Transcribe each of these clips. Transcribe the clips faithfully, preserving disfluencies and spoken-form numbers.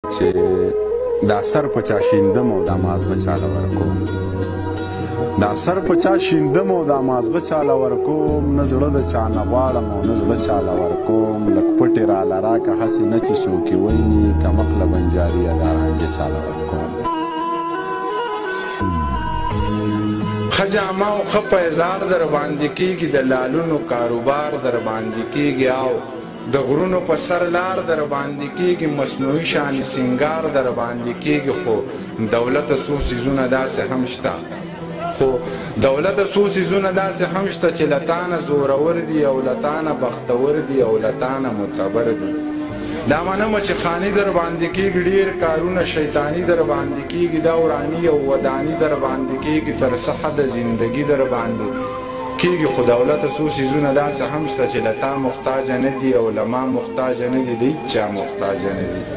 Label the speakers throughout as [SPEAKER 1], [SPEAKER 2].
[SPEAKER 1] چې دا سر په چا شیندم او دا مازغه چاله ورکوم دا سر په چا شیندم او دا مازغه چاله ورکوم نه زړه د چا نه غواړم او نه زړه چاله ورکوم لږ پټې راله راکه هسې نه چې څوک یې ویني کمقله بنجاریه دا رانجه چاله ورکوم ښه جامه او ښه پیزار در باندې کېږي د لالونو کاروبار در باندې کېږي او د غرونو په سر لار در باندې کېږي مصنوعي شانې سینګار در باندې کېږي خو دولته څو څیزونه داسې هم شته خو دولته څو څیزونه داسې هم شته چې له تانه زورور دي او له تانه بختور دي او له تانه معتبر دي دا منمه چې خاني در باندې کېږي ډېر کارونه شیطاني در باندې کېږي دا وراني او وداني در باندې کېږي تر څه حده زندګي در باندې کېږي خو دولته څو څیزونه داسې هم شته چې له تا محتاجه نه دي او له ما محتاجه نه دي د هېچا محتاجه نه دي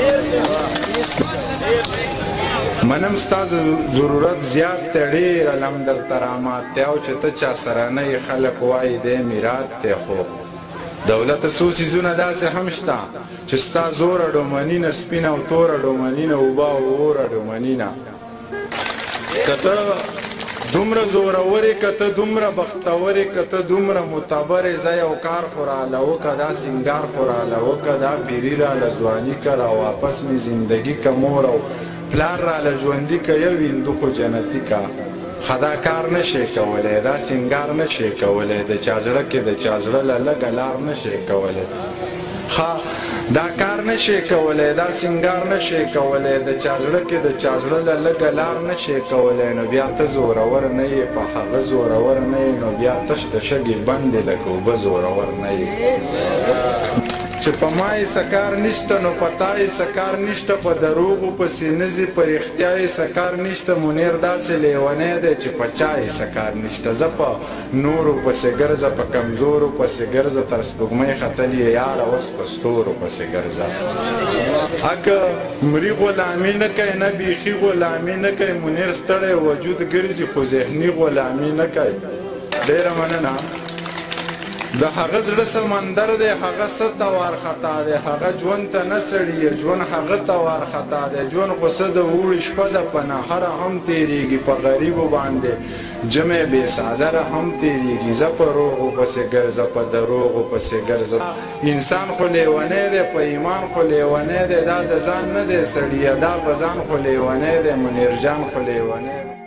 [SPEAKER 1] منم ستا ضرورت زیات دی ډېر علم درته رامات دی او چې ته چا سره نه یې خلک وایي دی میرات دی خو دولته څو څیزونه داسې هم شته چې ستا زوره ډومنینه سپینه او توره ډومنینه اوبه او اوره ډومنینه که ته دومره زورورې که ته دومره بختورې که ته دومره معتبرې زه یو کار خو راله وکړه دا سینګار خو راله وکړه دا پیري راله ځواني که را واپس مې زندګي که مور او پلار راله ژوندي که یو هندو خو جنتي که ښه دا کار نه شې کولی دا سینګار نه شې کولی د چا زړه کې د چا زړه له لږه لار نه شې کولی ښه دا کار نه شې کولی دا سینګار نه شې کولی د چا زړه کې د چا زړه له لږه لار نه شې کولی نو بیا ته زورور نه یې په هغه زورور نه یې نو بیا تش د شګې بندې لکه اوبه زورور نه یې چې په ما یې څه کار نشته نو په تا یې څه کار نشته په دروغو پسې نه ځي په رښتیا یې څه کار نشته منیر داسې لیونی دی چې په چا یې څه کار نشته زه په نورو پسې ګرځه په کمزورو پسې ګرځه تر سپوږمۍ ختلي یې یاره اوس په ستورو پسې ګرځه اکه مري غلامي نه کوي نه بیخي غلامي نه کوي منیر ستړی وجود ګرځي خو ذهني غلامي نه کوي ډېره مننه د هغه زړه سمندر دی هغه څه ته وارخطا دی هغه ژوند ته نه سړي ژوند هغه ته وارخطا دی ژوند خو څه د اوړي شپه ده په نهره هم تېرېږي په غریبو باندې جمع بې څادره هم تېرېږي زه په روغو پسې ګرځه په دروغو پسې ګرځه انسان خو لیونی دی په ایمان خو لیونی دی دا د ځان نه دی سړیه دا په ځان خو لیونی دی منیر جان خو لیونی دی